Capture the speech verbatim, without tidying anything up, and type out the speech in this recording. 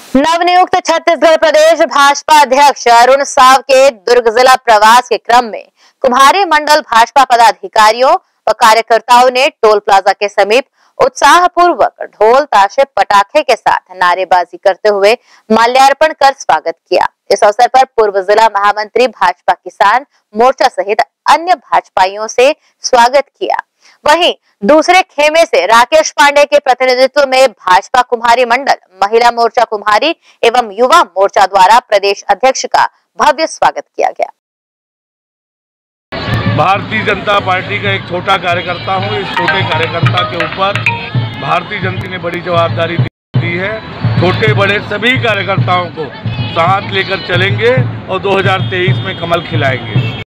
नवनियुक्त छत्तीसगढ़ प्रदेश भाजपा अध्यक्ष अरुण साव के दुर्ग जिला प्रवास के क्रम में कुम्हारी मंडल भाजपा पदाधिकारियों व कार्यकर्ताओं ने टोल प्लाजा के समीप उत्साह पूर्वक ढोल ताशे पटाखे के साथ नारेबाजी करते हुए माल्यार्पण कर स्वागत किया। इस अवसर पर पूर्व जिला महामंत्री भाजपा किसान मोर्चा सहित अन्य भाजपाइयों से स्वागत किया। वहीं दूसरे खेमे से राकेश पांडे के प्रतिनिधित्व में भाजपा कुम्हारी मंडल, महिला मोर्चा कुम्हारी एवं युवा मोर्चा द्वारा प्रदेश अध्यक्ष का भव्य स्वागत किया गया। भारतीय जनता पार्टी का एक छोटा कार्यकर्ता हूं। इस छोटे कार्यकर्ता के ऊपर भारतीय जनता ने बड़ी जवाबदारी दी है। छोटे बड़े सभी कार्यकर्ताओं को साथ लेकर चलेंगे और दो हज़ार तेईस में कमल खिलाएंगे।